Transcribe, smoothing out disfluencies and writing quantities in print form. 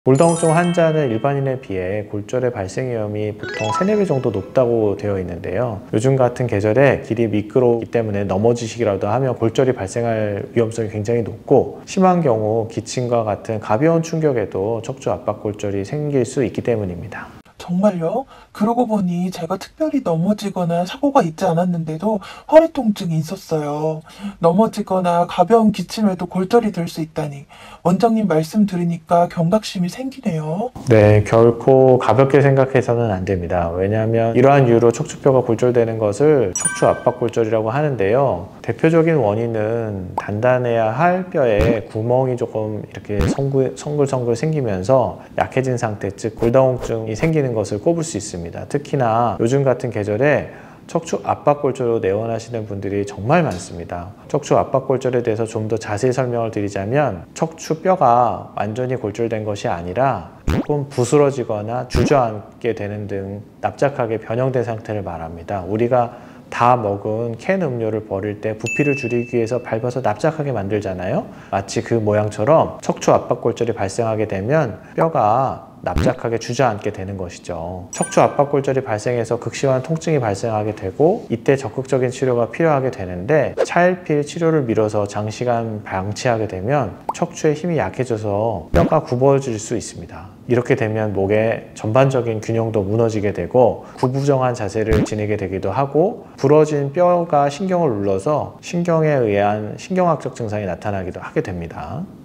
골다공증 환자는 일반인에 비해 골절의 발생 위험이 보통 3~4배 정도 높다고 되어 있는데요. 요즘 같은 계절에 길이 미끄러우기 때문에 넘어지시기라도 하면 골절이 발생할 위험성이 굉장히 높고, 심한 경우 기침과 같은 가벼운 충격에도 척추 압박 골절이 생길 수 있기 때문입니다. 정말요? 그러고 보니 제가 특별히 넘어지거나 사고가 있지 않았는데도 허리 통증이 있었어요. 넘어지거나 가벼운 기침에도 골절이 될 수 있다니. 원장님 말씀 들으니까 경각심이 생기네요. 네, 결코 가볍게 생각해서는 안 됩니다. 왜냐하면 이러한 이유로 척추뼈가 골절되는 것을 척추 압박 골절이라고 하는데요. 대표적인 원인은 단단해야 할 뼈에 구멍이 조금 이렇게 성글성글 생기면서 약해진 상태, 즉 골다공증이 생기는 것을 꼽을 수 있습니다. 특히나 요즘 같은 계절에 척추 압박 골절로 내원하시는 분들이 정말 많습니다. 척추 압박 골절에 대해서 좀 더 자세히 설명을 드리자면, 척추뼈가 완전히 골절된 것이 아니라 조금 부스러지거나 주저앉게 되는 등 납작하게 변형된 상태를 말합니다. 우리가 다 먹은 캔 음료를 버릴 때 부피를 줄이기 위해서 밟아서 납작하게 만들잖아요. 마치 그 모양처럼 척추 압박 골절이 발생하게 되면 뼈가 납작하게 주저앉게 되는 것이죠. 척추 압박 골절이 발생해서 극심한 통증이 발생하게 되고, 이때 적극적인 치료가 필요하게 되는데, 차일피일 치료를 미뤄서 장시간 방치하게 되면 척추의 힘이 약해져서 뼈가 굽어질 수 있습니다. 이렇게 되면 목의 전반적인 균형도 무너지게 되고 구부정한 자세를 지니게 되기도 하고, 부러진 뼈가 신경을 눌러서 신경에 의한 신경학적 증상이 나타나기도 하게 됩니다.